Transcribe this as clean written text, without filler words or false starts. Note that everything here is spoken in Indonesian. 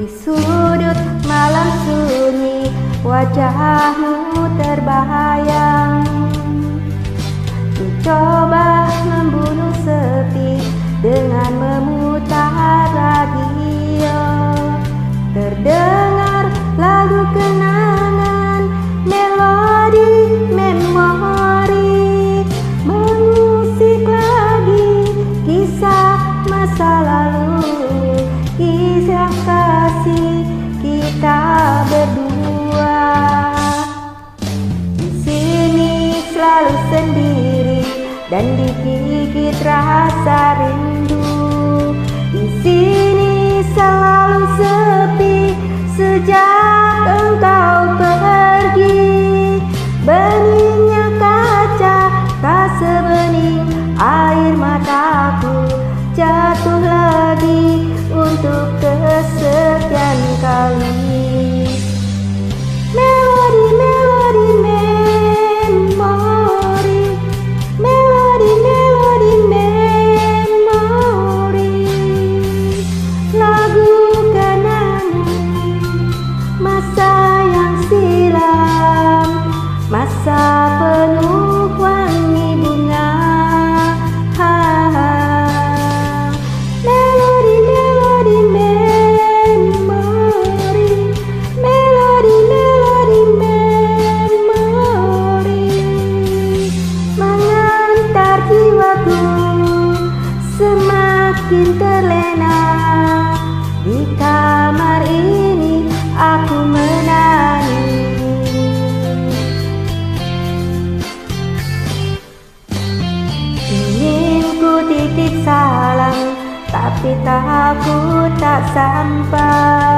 Di sudut malam sunyi, wajahmu terbayang. Ku coba membunuh sepi dengan memutar radio. Terdengar lagu kenangan, melodi memori, mengusik lagi kisah masa lalu, kisah kasih kita berdua. Di sini selalu sendiri dan digigit rasa rindu. Di sini selalu sepi sejak engkau pergi. Beningnya kaca tak sebening air mataku, jatuh lagi untuk kesekian kali. Melodi, melodi, memori, melodi, melodi, memori, lagu kenangan masa yang silam, masa penuh wangi bunga. Melodi, melodi, memori, melodi, melodi, memori, mengantar jiwaku semakin terlena. Di kamar ini aku menangis. Ingin ku titip salam, tapi takut tak sampai.